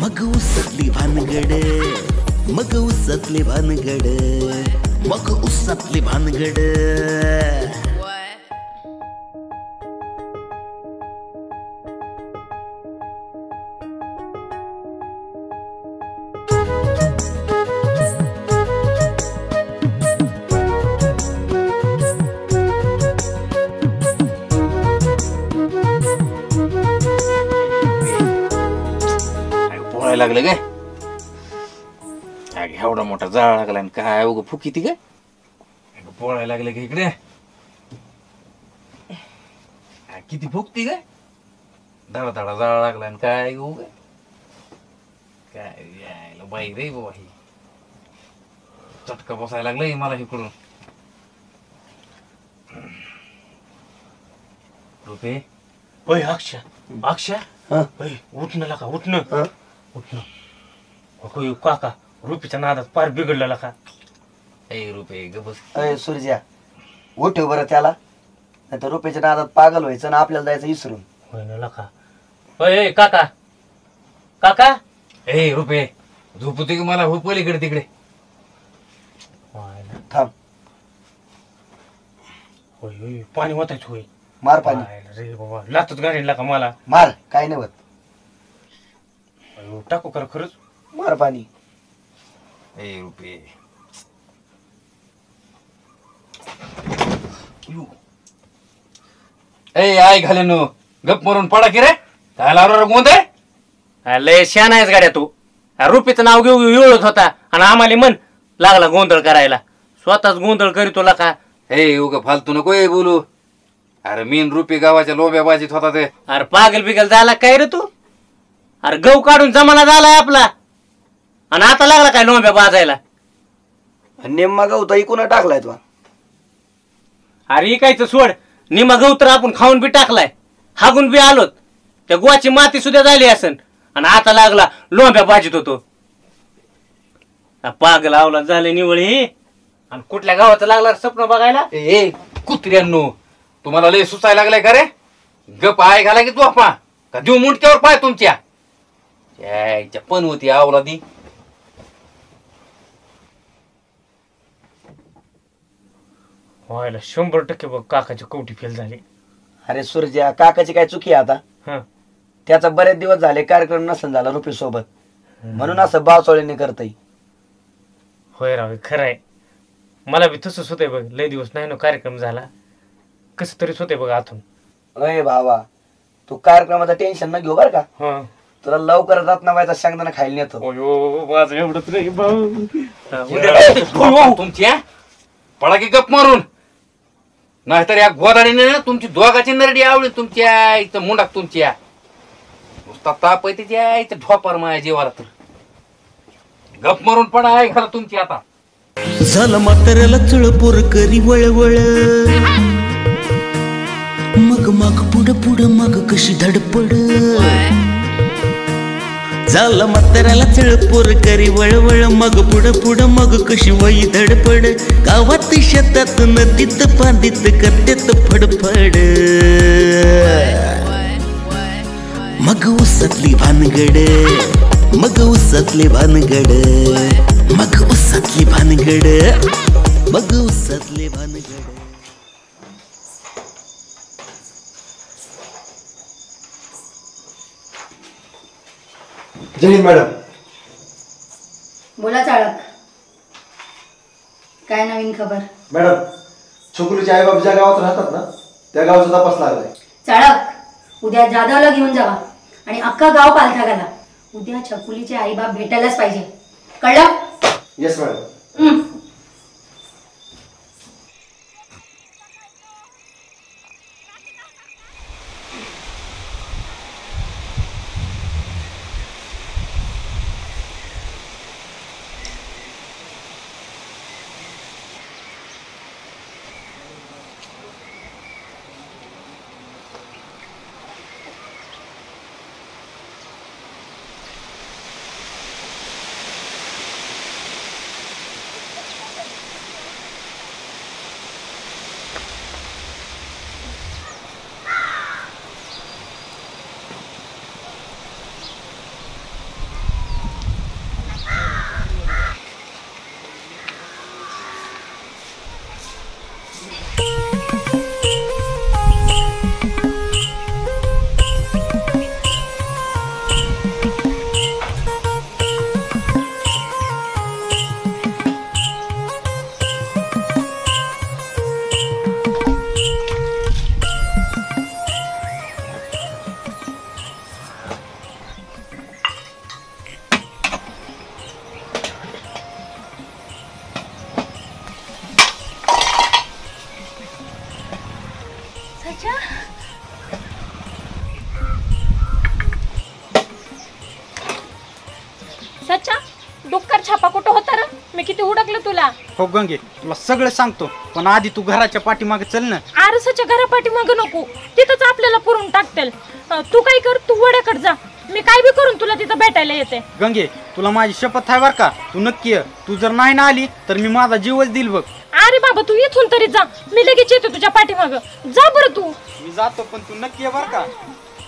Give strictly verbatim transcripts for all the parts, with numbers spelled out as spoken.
मग उसतली भानगड मग उसतली भानगड मग उसतली भानगड लागलं काय एवढा मोठा जाळ लागला आणि काय उग फुकी ती काय पोळायला लागले का इकडे किती फुकती काय धडा धडा जाळ लागला आणि काय उग काय यायला बाई रे बाबा ही चटका बसायला लागलाय मला इकडून रुपये होय अक्षा अक्षा उठणं लाका उठणं उठणं काका रुपीच्या नादात पार बिघडलेला का ए रुपये ग बस अय सूर्या उठव बरं त्याला नाही तर रुपयाच्या नादात पागल व्हायचं ना आपल्याला जायचं इसरून होय ना लका अय काका काका ए रुपये झोपते की मला हो पलीकडे तिकडे थांब होय होय पाणी वाटायचं होय मार पाणी रे बाबा लातच गाडीला का मला मार काय नाही होत टाकू करा खरंच मार पाणी ए रुपये ए आई घालेनो गप मारून पडा की रे काय लावणार गोंद लय शान आहेस गाड्या तू रुपीचं नाव घेऊ घेऊ एवढत होता आणि आम्हाला मन लागला गोंधळ करायला स्वतःच गोंधळ करीतो का ए उगा फालतू नको ए बोलू अरे मीन रुपये गावाच्या लोब्या बाजीत होता ते अरे पागल बिगल झाला काय रे तू अरे गहू काढून जमाना झालाय आपला आणि आता लागला काय लोंब्या बाजायला नेम्मा गहू तर इकून टाकलाय तू अरे इकायचं सोड निमा गहू तर आपण खाऊन बी टाकलाय हागून बी आलोत त्या गुवाची माती सुद्धा झाली असन आणि आता लागला लोंब्या बाजीत होतो पागल आवला झाले निवळ हे आणि कुठल्या गावाचं लागला स्वप्न बघायला ए कुत्र्यांनो तुम्हाला लय सुचायला लागलाय का रे गप आय घाला की तू आपा का देऊ मुंडक्यावर पाय तुमच्या यायच्या पण होती आवला दी व्हायला शंभर टक्के बघ काकाची कवटी फेल झाली अरे सूर्या काकाची काय चुकी आहे आता त्याचा बरेच दिवस झाले कार्यक्रम नसन झाला रुपी सोबत म्हणून असं बावचोळीने करतय होय राव खरं आहे मला बी तसंच होतंय बघ लय दिवस नाही ना कार्यक्रम झाला कसं तरीच होते बघ आतून अय भावा तू कार्यक्रमाचं टेन्शन न घेऊ बर का तुला लवकर रत्नाबाईचा शेंगदाणा खायला नेतो माझं एवढंच रे तुमच्या पडा की गप मारून नाहीतर या गोदाडीने तुमची दोघाची नरडी आवडी तुमच्या इथं मुंडाक तुमच्या नुसता ताप आहे त्याच्या इथं ढोपार माया जीवाला तर गप मारून पडा आहे घरा तुमची आता झालं म्हाताऱ्याला चळपोर करी वळवळ मग मग पुढ पुढ मग कशी धडपड झालं म्हाताऱ्याला चळपोर करी वळवळ मग पुढ पुढ मग कशी वई धडपड गावात शेतात नदीत पांदीत करतेत फडफड मग उसतली भानगड मग उसतली भानगड मग उसतली भानगड मग उसतली भानगड जय हिंद मॅडम. बोला चाळक, काय नवीन खबर? मॅडम छोकुलीचे आई बाप ज्या गावात राहतात ना त्या गावचा तपास लागलाय. चाळक, उद्या जाधवला घेऊन जावा आणि अख्खा गाव पालथा घाला. उद्या छकुलीचे आई बाप भेटायलाच पाहिजे, कळलं? Yes madam. सच्चा डुक्कर छापा कुठं होता रे? मी किती हुडकलं तुला. हो गंगे तुला सगळं सांगतो पण आधी तू घराच्या पाठीमागे चल ना. आरसाच्या घरापाठी मग नको तिथंच आपल्याला पुरून टाकतील. अं, तू काय कर तू वड्याकडे जा मी काय बी करून तुला तिथं भेटायला येते. गंगे तुला माझी शपथ आहे बर का तू नक्की ये. तू जर नाही ना आली तर मी माझा जीवच देईल बघ. अरे बाबा तू इथून तरी जा मी लगेच येते तुझ्या पाठीमाग. जा बरं तू. मी जातो पण तू नक्की ये बर का.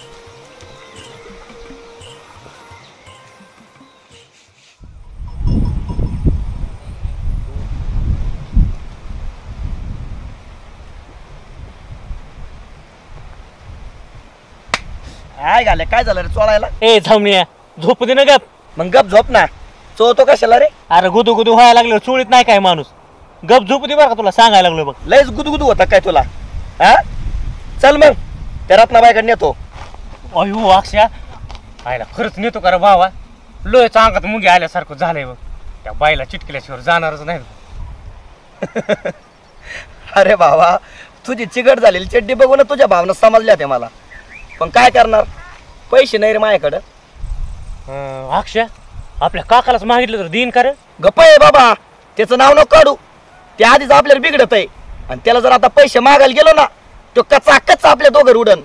काय घाले काय झालं रे चोळायला. ए झामण्या झोप दे ना गप. मग गप झोप ना चोळतो कशाला रे. अरे गुदू गुदू व्हायला लागलं चोळीत नाही काय माणूस. गप झोप दे बरं का तुला सांगायला लागलो बघ. लयच गुदगुदू होता काय तुला हा. चल मग त्या रत्नाबाईकडे नेतो. अयो अक्षया आयला खरंच नेतो का रे भावा. लोयच्या अंगात मुंगी आल्यासारखं झालंय बघ. त्या बाईला चिटकल्याशिवाय जाणारच नाही. अरे भावा तुझी चिकट झालेली चड्डी बघून तुझ्या भावना समजल्या ते मला. पण काय करणार पैसे नाही रे माझ्याकडं. अं, अक्षय आपल्या काकालाच मागितलं तर देईन का रे. गप्प आहे बाबा त्याचं नाव नको काढू. ते आधीच आपल्याला बिघडत आहे आणि त्याला जर आता पैसे मागायला गेलो ना तो कच्चा कच्चा आपल्या दोघं उडन.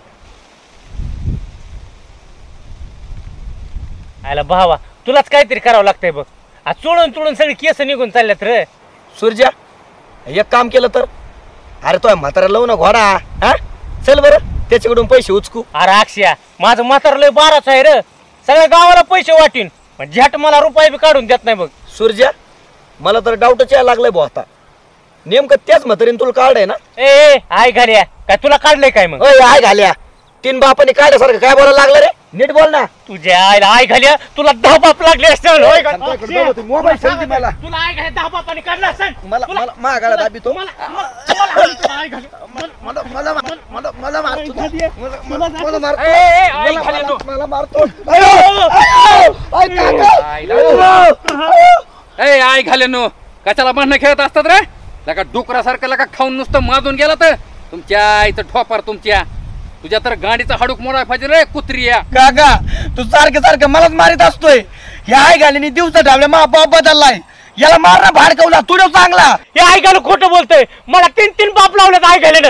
आयला भावा तुलाच काहीतरी करावं लागतंय बघ. आज चोळून चोळून सगळी केस निघून चालल्यात रे. सूर्या एक काम केलं तर अरे तो म्हातारा लावू ना घोडा हा. चल बरं त्याच्याकडून पैसे उचकू. अरे अक्षया माझं म्हातार लय बाराच आहे रे. सगळ्या गावाला पैसे वाटीन पण झट मला रुपये बी काढून देत नाही बघ. सूर्या मला तर डाऊटच यायला लागलाय भाऊ आता. नेमकं त्याच म्हातारीने तुला कार्ड आहे ना. ए ए, आय घाल्या काय तुला काढलंय काय मग. अय आय घाल्या तीन बापाने काढल्यासारखं काय बोलायला लागलं रे. नीट बोल ना. तुझ्या आईला आय घाल्या तुला दहा बाप लागले असतील. होय का? मोबाईल ठेवते मला. तुला आय घाल्या दहा बापाने काढला असेल. मला मला महागाला दाबी तो. मला मला आय घाल्या. मला मला मला मला मारतो. मला मला मारतो. ए, ए, आय घाल्या तू. मला मारतो. अयो अय काका. ए आय घाले नो कशाला भांडणं खेळत असतात रे. लका डुकरासारखं लका खाऊन नुसतं माजून गेला तर तुमच्या आईचं ठोपार तुमच्या. तुझ्या तर गाडीचा हाडूक मोडाय पाहिजे रे कुत्रिया. काका तू सारखं सारखं मलाच मारित असतोय. या आई घालीने दिवसा ढाबल्या मा बाप बदललाय. याला मारना भाडकवला तुडव चांगला. हे आय घालू खोटं बोलतोय. मला तीन तीन बाप लावलेत आय घाल्यानं.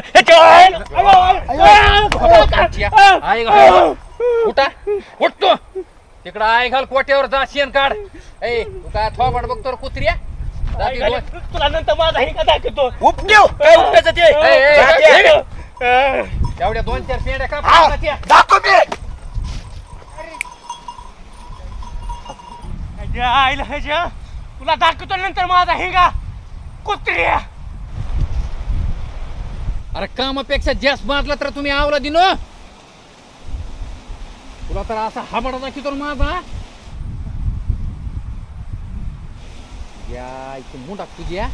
आय घाल उठा उठतो तिकडं आय घाल कोट्यावर जा शेण काढ. ए तू काय थोबाड बघतो रे कुत्रिया. आय घाल्या, तुला नंतर माझा हिंगा दाखवतो. उपदेव काय उपद्याचं ते. ए, ए, जाते. एवढ्या दोन चार शेंड्या का हा, पाण्याच्या? दाखव ते. आईला ह्याच्या तुला दाखवतो नंतर माझा हिंगा कुत्रिया. अरे कामापेक्षा जास्त मारला तर तुम्ही आवला दिनो. तुला तर असा हाबडा दाखवतो ना माझा. या इथे मुंडा तुझ्या.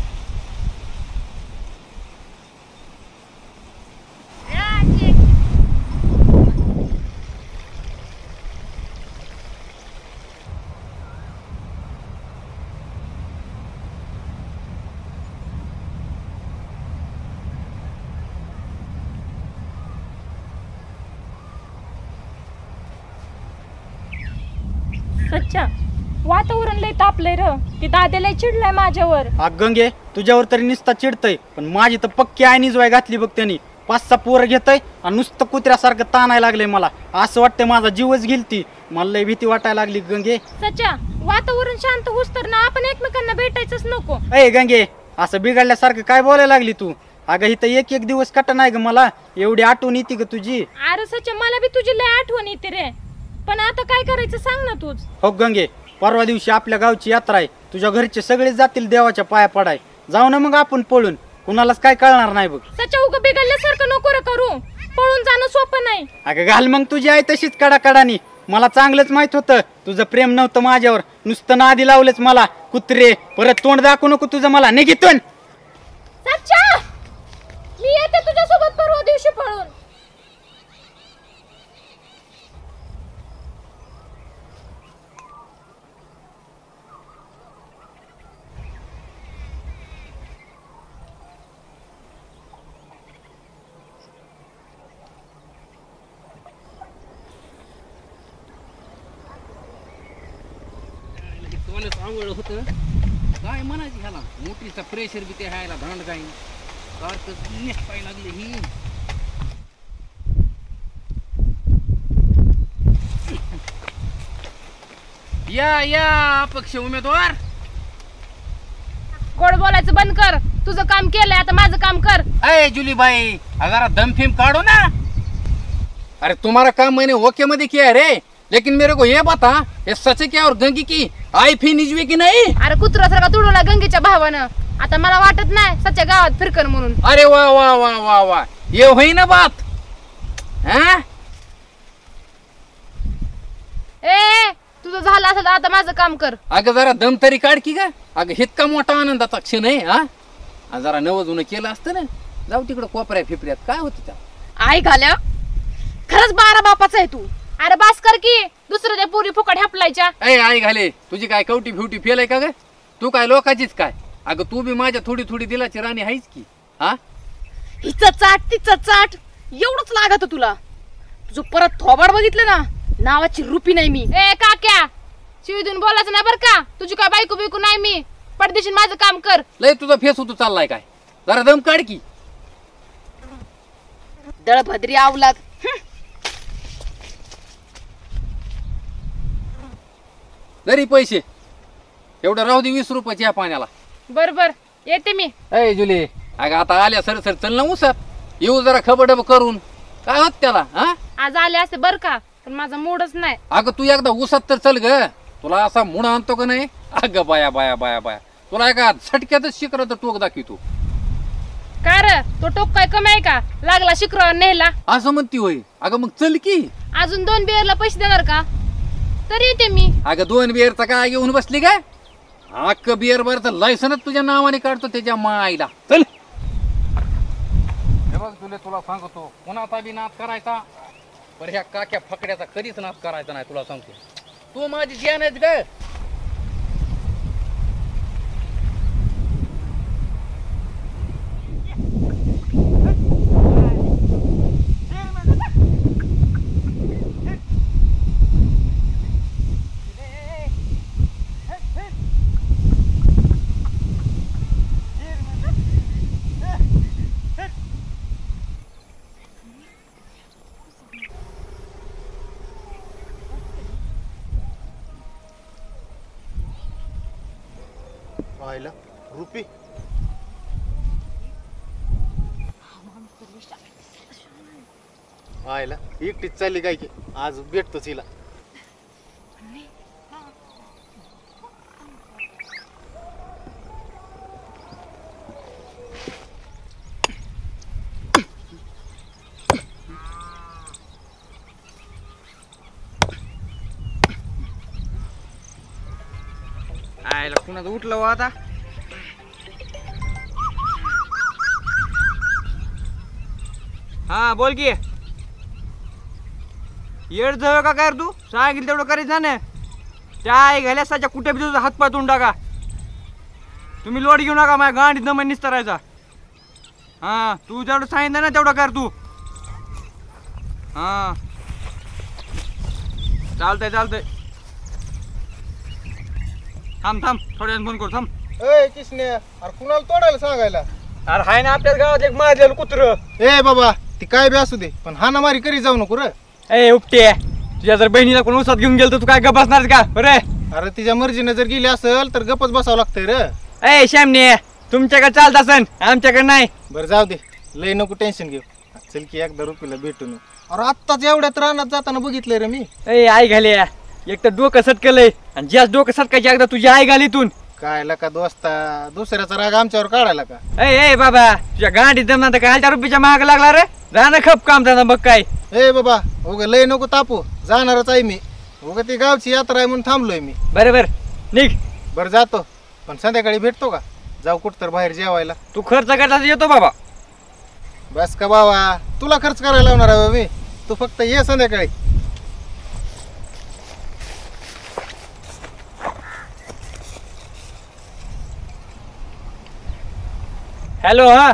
सच्चा वातावरण लय तापलंय र. ती दाद्याला चिडलाय माझ्यावर. हा गंगे तुझ्यावर तरी नुसता चिडतय पण माझी तर पक्की आयनीच वाय घातली बघ त्यांनी. पाच सहा पोरं घेतय आणि नुसतं कुत्र्यासारखं ताणायला लागलंय मला. असं वाटतंय माझा जीवच गेलती. मला लय भीती वाटायला लागली गंगे. सच्चा वातावरण शांत होस तर ना आपण एकमेकांना भेटायचंच नको. अय गंगे असं बिघडल्यासारखं काय बोलायला लागली तू. अगं इथं एक एक दिवस कट नाही ग मला. एवढी आठवण येते ग तुझी. अरे सच्चा मला बी तुझी लय आठवण येते रे. पण आता काय करायचं सांग ना तूच. हो गंगे परवा दिवशी आपल्या गावची यात्रा आहे. तुझ्या घरचे सगळे जातील देवाच्या पाया पडाय. जाऊ ना मग आपण पळून. कुणालाच काय कळणार नाही बघ. सच्चा उगा बिघडल्यासारखं नको रे करू. पळून जाणं सोपं नाही. अगं घाल मग तुझी आई तशीच कडाकडानी. मला चांगलंच माहित होतं तुझं प्रेम नव्हतं माझ्यावर. नुसतं नादी लावलंच मला. कुत्रे परत तोंड दाखवू नको तुझं मला. निघितून सच्चा मी येते तुझ्यासोबत परवा दिवशी पळून. आवड होत काय म्हणायची ह्याला मोटरीचा प्रेशर बी ते ह्याला धांड जाईन सारखं नेसपाय लागले ही या या अपक्ष उमेदवार गोड बोलायचं बंद कर तुझं काम केलंय आता माझं काम कर अय जुलीबाई जरा दम फिम काढो ना अरे तुम्हारा काम मैंने ओके में किया रे लेकिन मेरे को ये बता ये सच क्या और गंगी की आई फी निजवी की नाही अरे कुत्रा सारखा तुडवला गंगेच्या भावानं आता मला वाटत नाही सच्च्या गावात फिरकन म्हणून अरे वाह वाह वाह वाह वाह ये हुई ना बात हाँ? ए तुझं झालं असेल तर आता माझं काम कर अगं जरा दम तरी काढ की का अगं इतका मोठा आनंदाचा क्षण आहे हा जरा नवजून केलं असतं ना जाऊ तिकडं कोपऱ्या फिपऱ्यात काय होतं त्या आई घाल्या खरंच बारा बापाचा आहे तू अरे बास कर की दुसरं त्या पुरी फुकट हपलायच्या ए आई घाले तुझी काय कवटी फ्युटी फेल आहे का ग तू काय लोकांचीच काय अगं तू बी माझ्या थोडी थोडी दिलाची राणी आहेस की हा हिचं चाट तिचं चाट एवढंच लागत तुला तुझं परत थोबाड बघितलं ना नावाची रुपी नाही मी ए काक्या शिवी देऊन बोलायचं नाही बरं का तुझी काय बायको बिकू नाही मी पडदेशील माझं काम कर लय तुझा फेस होतो चाललाय काय जरा दम काढ की दळभद्री आवलात जरी पैसे एवढं राहू दे वीस रुपयाची या पाण्याला बर बर येते मी अय जुली अगं आता आल्या सर सर चल ना उसत येऊ जरा खबडब करून काय होत त्याला हा आज आले असते बर का पण माझा मूडच नाही अगं तू एकदा उसत तर चल ग तुला असा मुड आणतो का नाही अगं बाया बाया बाया बाया तुला एका झटक्यातच शिकरत टोक दाखवतो काय रे तो टोक काय कमी आहे का लागला शिकरावर नेला असं म्हणती होय अगं मग चल की अजून दोन बिअरला पैसे देणार का तरी येते मी अगं दोन बिअरचा काय घेऊन बसली काय अक्क बिअर बरचं लायसनच तुझ्या नावाने काढतो त्याच्या माईला चल हे बघ तुला तुला सांगतो कोणाचा बी नाद करायचा पण ह्या काक्या फकड्याचा कधीच नाद करायचा नाही तुला सांगतो तू माझी ज्ञान आहेस ग आयला रुपी आयला एकटीच चालली काय की आज भेटतोच हिला आयला कुणाचं उठलं हो आता हा बोल की येड जवळ का काय रे तू सांगितलं तेवढं करायचं ना त्या आई घाल्यासाच्या कुठे बी तुझा हात पाय तोंड टाका तुम्ही लोड घेऊ नका माझ्या गांडीत दमन निस्तरायचा हा तू जेवढं सांगितलं ना तेवढं कर तू हा चालतंय चालतंय थांब थांब थोड्या फोन करू थांब ए किसने अरे कुणाला तोडायला सांगायला अरे हाय ना आपल्याच गावात एक मारलेलं कुत्र ए बाबा ती काय बी असू दे पण हाणामारी करी जाऊ नको रे ए उपटे तुझ्या जर बहिणीला कोण उसात घेऊन गेल तर तू काय गप बसणार का रे अरे तिच्या मर्जीने जर गेली असेल तर गपच बसावं लागतंय रे ए श्यामने तुमच्याकडे चालत असन आमच्याकडे नाही बरं जाऊ दे लय नको टेन्शन घेऊ चल की एकदा रुपीला भेटून येऊ. अरे आत्ताच एवढ्यात रानात जाताना बघितलंय रे मी ए आई घाले एक तर डोकं सटकलंय आणि ज्याच डोकं सटकायची एकदा तुझी आई घालीतून काय लका दोस्ता दुसऱ्याचा राग आमच्यावर काढायला का ए ए बाबा तुझ्या गांडी दमना तर काय रुपयाच्या महाग लागला रे जा ना खप काम त्यांना बघ काय ए बाबा उग लय नको तापू जाणारच आहे मी उग ती गावची यात्रा आहे म्हणून थांबलोय मी बरोबर निघ बरं जातो पण संध्याकाळी भेटतो का जाऊ कुठ तर बाहेर जेवायला तू खर्च करता येतो बाबा बस का बाबा तुला खर्च करायला लावणार आहे मी तू फक्त ये संध्याकाळी हॅलो हा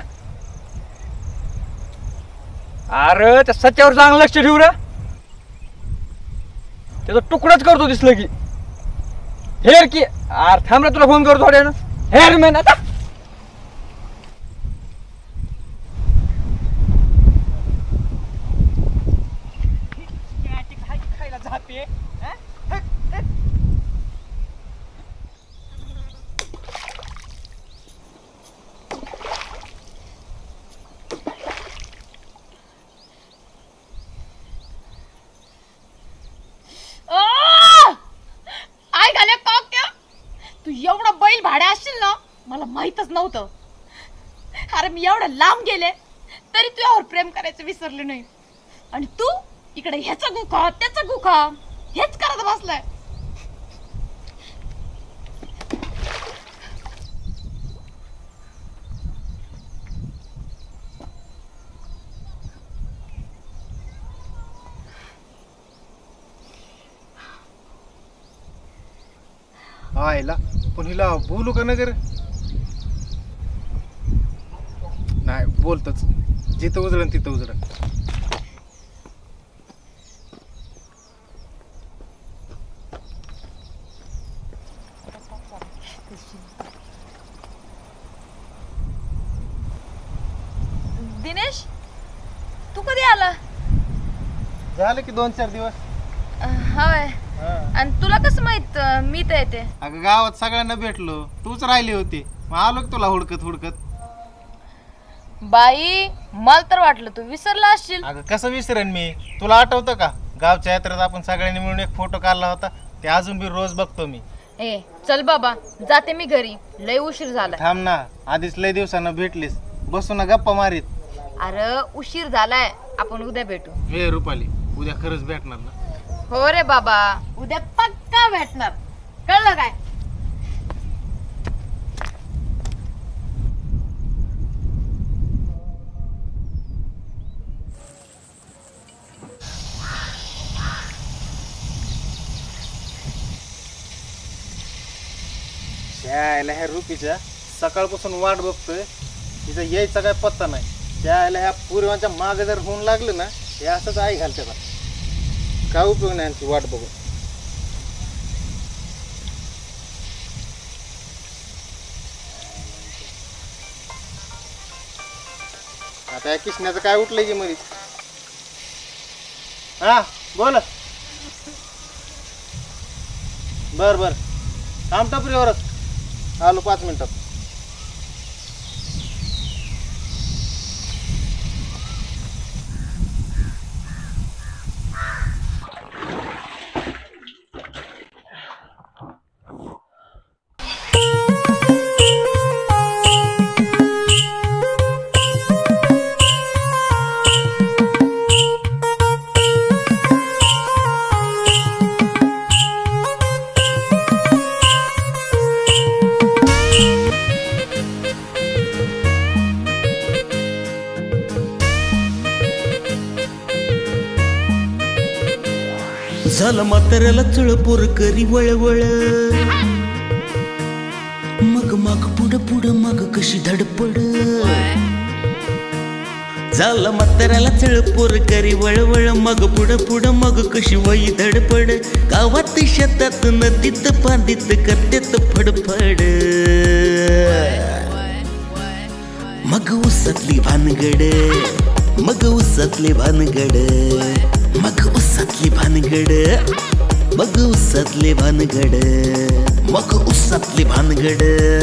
अरे त्या सच्यावर चांगलं लक्ष ठेवू रे त्याचा तुकडाच करतो दिसलं की हेर की अरे थांब रे तुला फोन करतो थोड्यानं हेर मेन आता माहितच नव्हतं. अरे मी एवढं लांब गेले तरी तुझ्यावर प्रेम करायचं विसरले नाही आणि तू इकडे ह्याचा गुखा त्याचा गुखा हेच करत बसलाय. आयला पण हिला बोलू का नगर नाही बोलतच जिथं उजळण तिथं उजळण. दिनेश तू कधी आला? झालं की दोन चार दिवस. होय आणि तुला कसं माहित मी तर येते? अगं गावात सगळ्यांना भेटलो तूच राहिली होती मग आलो की तुला हुडकत हुडकत. बाई मला तर वाटलं तू विसरला असशील. अगं कसं विसरेन मी तुला आठवतं का गावच्या यात्रेत आपण सगळ्यांनी मिळून एक फोटो काढला होता ते अजून बी रोज बघतो मी. ए चल बाबा जाते मी घरी लय उशीर झाला. थांब ना आधीच लय दिवसांना भेटलीस बसू ना गप्पा मारीत. अरे उशीर झालाय आपण उद्या भेटू. हे रुपाली उद्या खरंच भेटणार ना? हो रे बाबा उद्या पक्का भेटणार कळलं काय? त्याला ह्या रुपीच्या सकाळपासून वाट बघतोय तिचा यायचा काय पत्ता नाही. त्याला ह्या पूर्वांच्या मागे जर होऊन लागलं ना हे असंच आई घालते का काय उपयोग नाही यांची वाट बघून. आता या किसण्याचं काय उठलंय की मध्ये? हा बोल. बर बर थांब टपरीवरच आलो पाच मिनिटात. झालं म्हाताऱ्याला चळपोर करी वळवळ मग माग पुढं पुढं मग कशी धडपड. झालं म्हाताऱ्याला चळपोर करी वळवळ मग पुढं पुढं मग कशी वई धडपड. गावात शेतात नदीत पांदीत करतेत फडफड मग उसातली भानगड मग उसातली भानगड मग उसातली भानगड मग उसातली भानगड मग उसातली भानगड.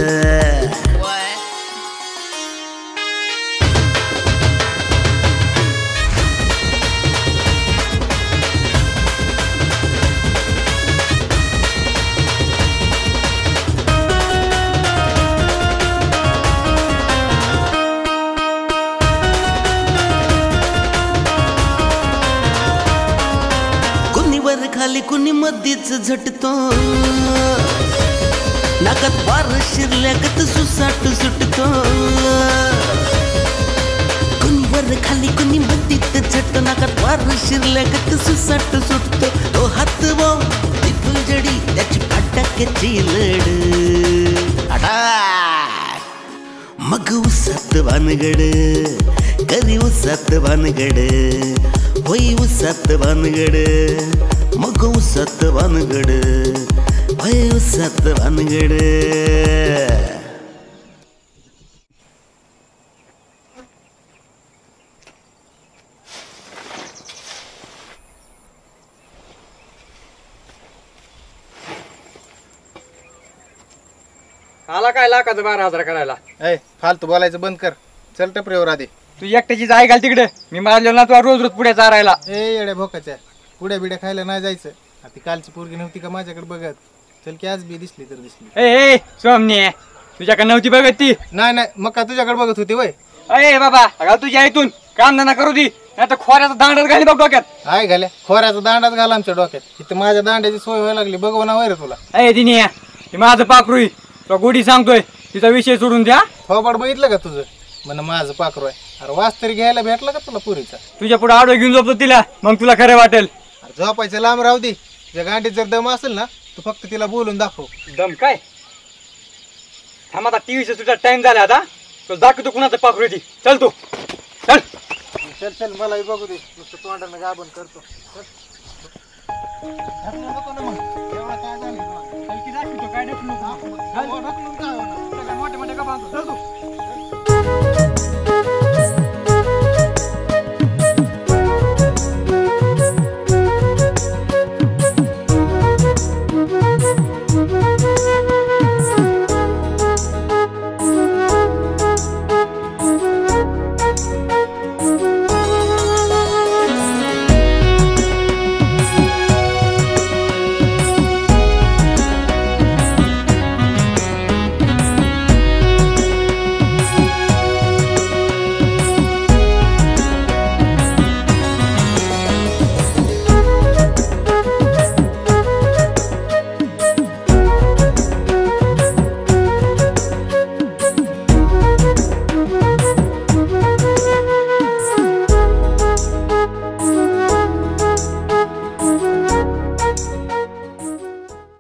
खाली कुणी मध्येच झटतो नाकात वार शिरल्यागत सुसाट सुटतो. कुणी वर खाली कुणी मध्येच झटतो नाकात वार शिरल्यागत सुसाट सुटतो. तो हात वो ती फुलझडी त्याची फटाक्याची लड मग उसात भानगड करी उसात भानगड होई उसात भानगड मग उसात भानगड भयसात भानगड आला काय लाखाचं बारा हजार करायला ए फालतू बोलायचं बंद कर. चल टपरीवर आधी. तू एकट्याची जाय घाल तिकडे मी मारलेलो ना तुला रोज रोज पुढे चारायला. ए येड्या भोकाच्या पुड्या बिड्या खायला नाही जायचं. आता कालची पोरगी नव्हती का माझ्याकडे बघत. चल की आज बी दिसली तर दिसली. ए सोमनी तुझ्याकडे नव्हती बघत ती. नाही नाही मग का तुझ्याकडे बघत होती वय. अरे बाबा अगं तुझ्या इथून काम धंदा करू दी नाही तर खोऱ्याचा दांडाच घाली बघ डोक्यात. आहे घाल्या खोऱ्याचा दांडाच घाला आमच्या डोक्यात. इथं माझ्या दांड्याची सोय व्हायला लागली बघू ना वैर तुला. अरे दिनी हे माझं पाखरू तो गोडी सांगतोय तिचा विषय सोडून द्या. थोबाड बघितलं का तुझं म्हण माझं पाखरू आहे. अरे वास तरी घ्यायला भेटला का तुला पुरीचा. तुझ्या पुढे आडो घेऊन झोपतो तिला मग तुला खरं वाटेल. अरे झोपायचं लांब राहू दे. तुझ्या गांडीत जर दम असेल ना तू फक्त तिला बोलून दाखव. दम काय थांब आता टीव्हीचा तुझा टाइम झाला आता तो दाखवतो कुणाचं पाखरू ती. चल तू चल चल चल मलाही बघू दे. नुसतं तोंडानं गाबन करतो. नको ना मग एवढा काय झालं. काय नको मोठे मोठे का बांधतो.